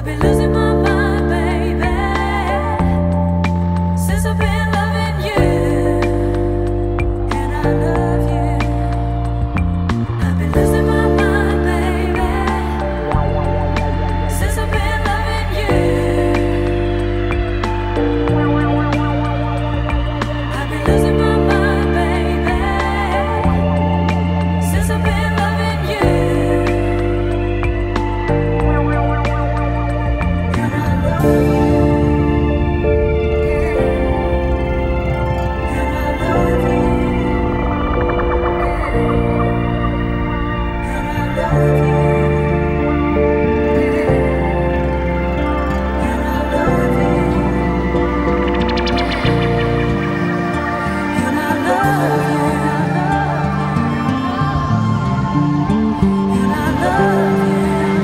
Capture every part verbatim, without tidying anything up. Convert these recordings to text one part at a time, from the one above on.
I've been losing my mind, baby, since I've been loving you, and I love you. I've been losing my mind, baby, since I've been loving you. I've been losing my mind, baby, since I've been loving you. And I love you. And I love you. And I love you. And I love you. And I love you. And I love you.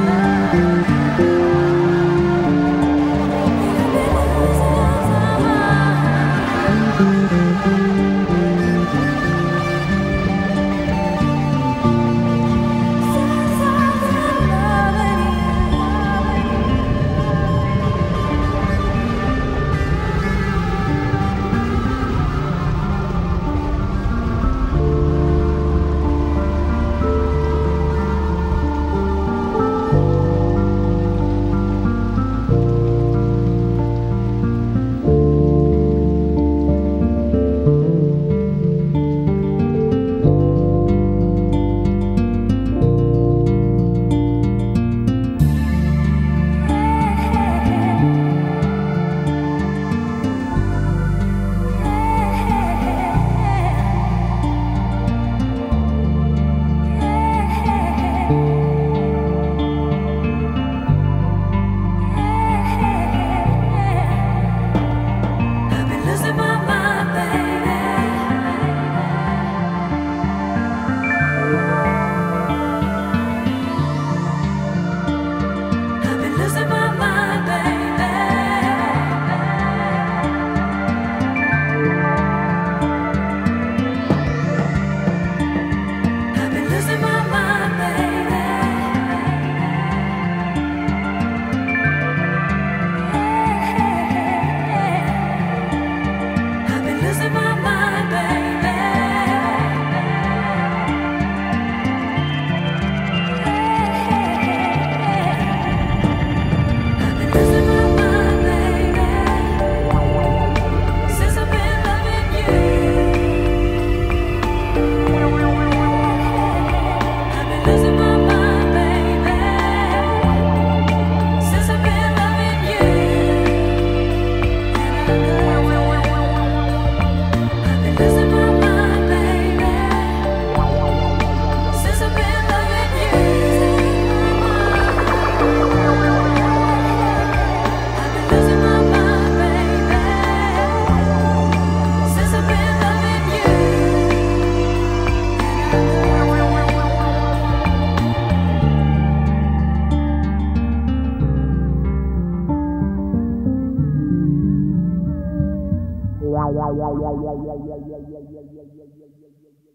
I've been losing my mind, baby. I've been losing my mind, baby. I've been losing my mind, baby. I've been losing my mind, baby. I've been losing my mind, baby, since I've been loving you. I've been losing my mind, baby, since I've been loving you. And I love you. I've been losing my mind, baby, since I've been loving you. I've been losing my mind, baby, since I've been loving you. And I love you.